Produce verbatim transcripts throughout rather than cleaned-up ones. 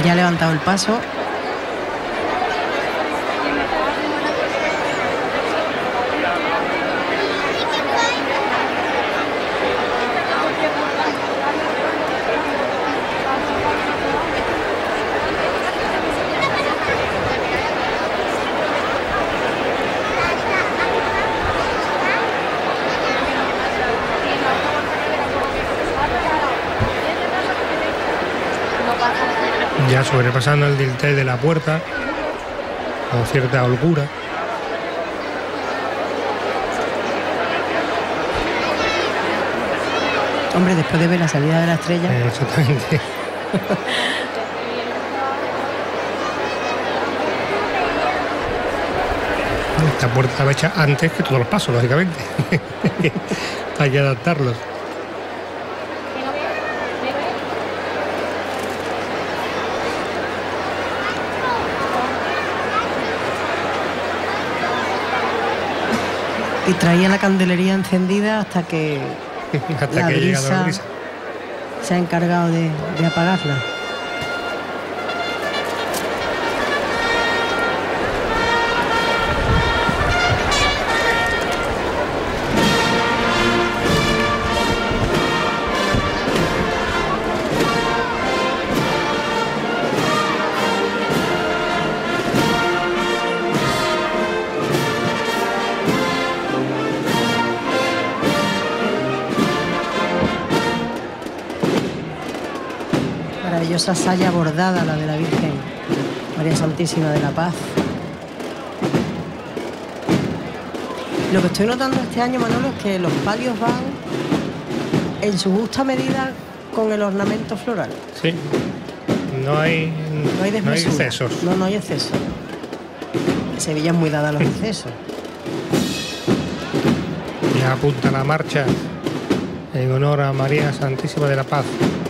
Ya ha levantado el paso. Ya sobrepasando el dintel de la puerta con cierta holgura. Hombre, después de ver la salida de la estrella. Eh, exactamente. Esta puerta estaba hecha antes que todos los pasos, lógicamente. Hay que adaptarlos. Y traía la candelería encendida hasta que, hasta la, que brisa la brisa se ha encargado de, de apagarla. Maravillosa saya bordada, la de la Virgen María Santísima de la Paz. Lo que estoy notando este año, Manolo, es que los palios van en su justa medida con el ornamento floral. Sí, no hay, no hay, no hay excesos. No, no hay excesos. Sevilla es muy dada a los excesos. Ya apunta la marcha en honor a María Santísima de la Paz.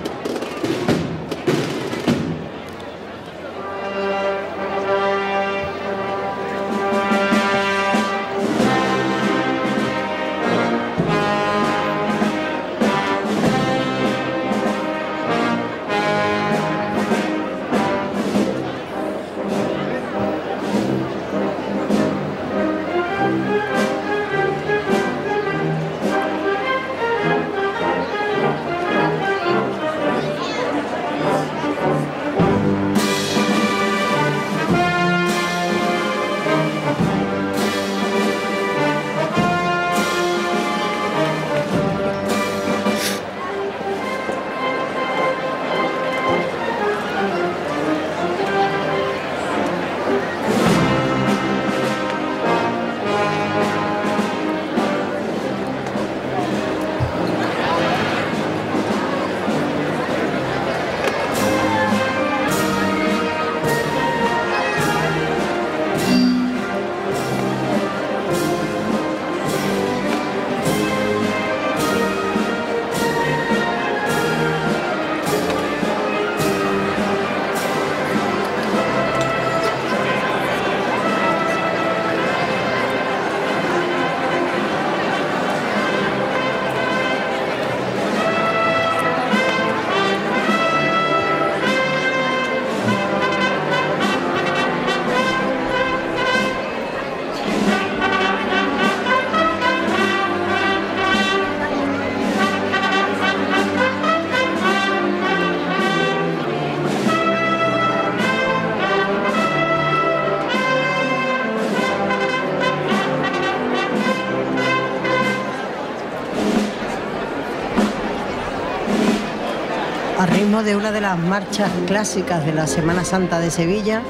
Al ritmo de una de las marchas clásicas de la Semana Santa de Sevilla,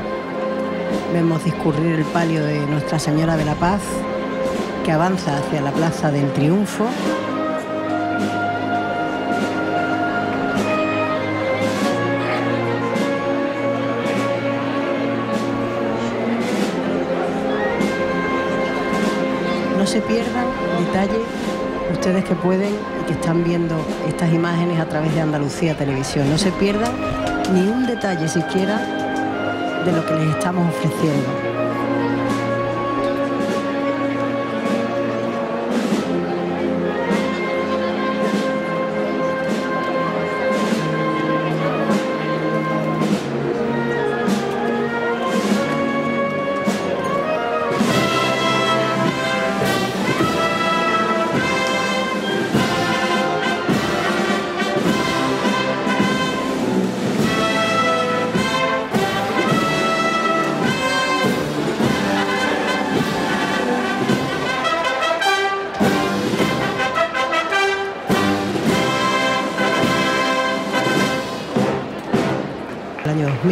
vemos discurrir el palio de Nuestra Señora de la Paz, que avanza hacia la Plaza del Triunfo. No se pierdan detalle, ustedes que pueden y que están viendo estas imágenes a través de Andalucía Televisión, no se pierdan ni un detalle siquiera de lo que les estamos ofreciendo.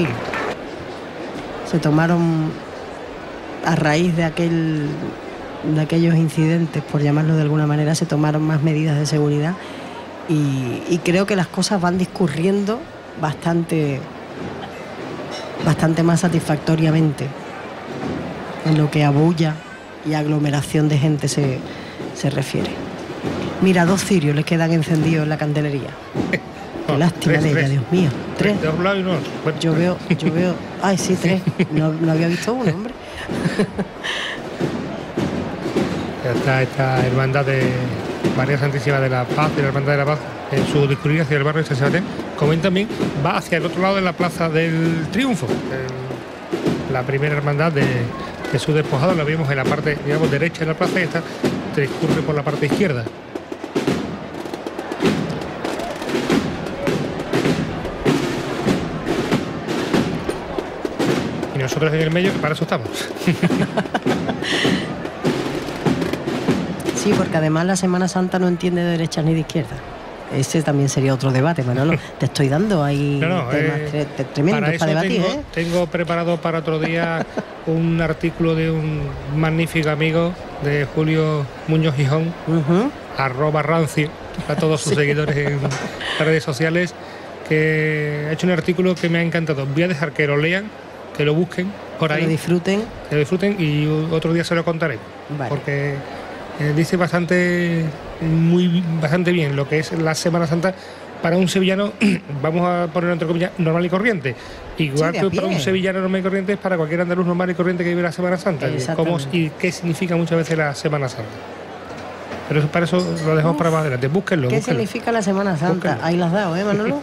mil. Se tomaron, a raíz de aquel de aquellos incidentes, por llamarlo de alguna manera, se tomaron más medidas de seguridad y, y creo que las cosas van discurriendo bastante bastante más satisfactoriamente en lo que a bulla y aglomeración de gente se, se refiere. Mira, dos cirios les quedan encendidos en la candelería. Qué lástima tres, de ella, tres. Dios mío. Tres. De un lado y uno. Bueno, Yo veo, yo veo. Ay, sí, tres. No, no había visto uno, hombre. Ya está esta hermandad de María Santísima de la Paz, de la Hermandad de la Paz, en su discurrir hacia el barrio de San Sebastián. Como ven, también va hacia el otro lado de la Plaza del Triunfo. El- la primera hermandad de Jesús Despojado la vemos en la parte, digamos, derecha de la plaza y esta discurre por la parte izquierda. Y nosotros en el medio, que para eso estamos. Sí, porque además la Semana Santa no entiende de derechas ni de izquierdas. Ese también sería otro debate, Manolo. Te estoy dando ahí No, no, temas eh, tre- tremendos para, para, eso debatir, tengo, ¿eh? tengo preparado para otro día un artículo de un magnífico amigo de Julio Muñoz Gijón, Ujú. arroba rancio, a todos sus Sí. seguidores en las redes sociales, que ha hecho un artículo que me ha encantado. Voy a dejar que lo lean, que lo busquen por Que ahí, lo disfruten. que lo disfruten y otro día se lo contaré. Vale. Porque eh, dice bastante, muy, bastante bien lo que es la Semana Santa para un sevillano, vamos a ponerlo entre comillas, normal y corriente. Igual Sí, de a que para pie. un sevillano normal y corriente es para cualquier andaluz normal y corriente que vive la Semana Santa. Cómo y qué significa muchas veces la Semana Santa. Pero eso, para eso lo dejamos Uf, para más adelante. Búsquenlo, ¿Qué búsquenlo. significa la Semana Santa? Búsquenlo. Ahí las has dado, ¿eh, Manolo?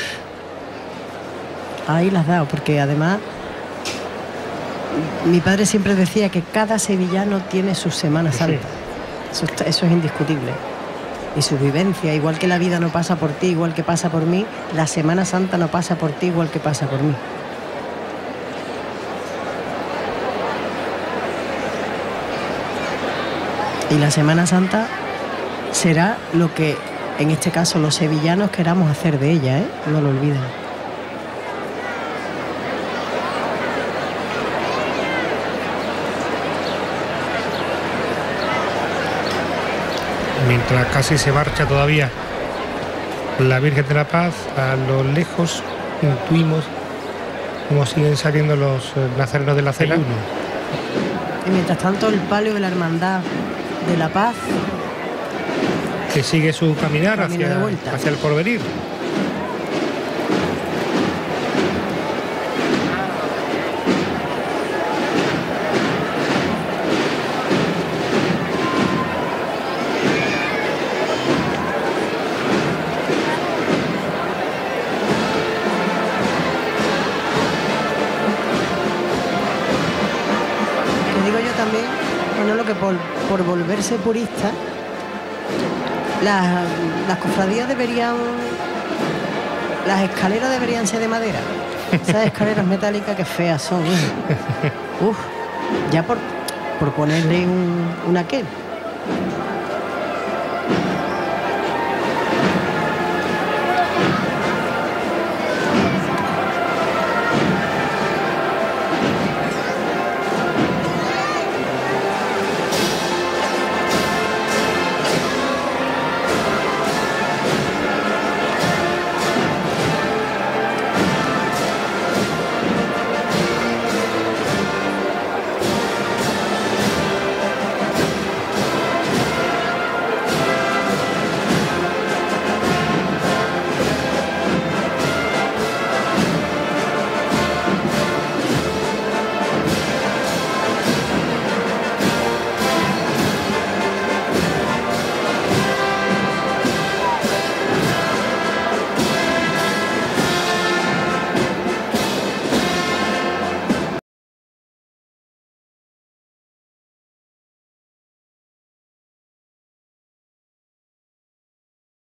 Ahí las has dado, porque además mi padre siempre decía que cada sevillano tiene su Semana Sí. Santa. Eso, está- eso es indiscutible. Y su vivencia, igual que la vida no pasa por ti, igual que pasa por mí, la Semana Santa no pasa por ti, igual que pasa por mí. Y la Semana Santa será lo que, en este caso, los sevillanos queramos hacer de ella, ¿eh? No lo olviden. Mientras casi se marcha todavía la Virgen de la Paz, a lo lejos intuimos cómo siguen saliendo los eh, nazarenos de la cena. Y mientras tanto, el palio de la Hermandad de la Paz, Que sigue su caminar Camino de hacia, vuelta. hacia el porvenir. que digo yo también, bueno, lo que por, por volverse purista, las, las cofradías deberían, las escaleras deberían ser de madera. Esas escaleras metálicas que feas son, hijo. Uf, ya por, por ponerle un, un aquel.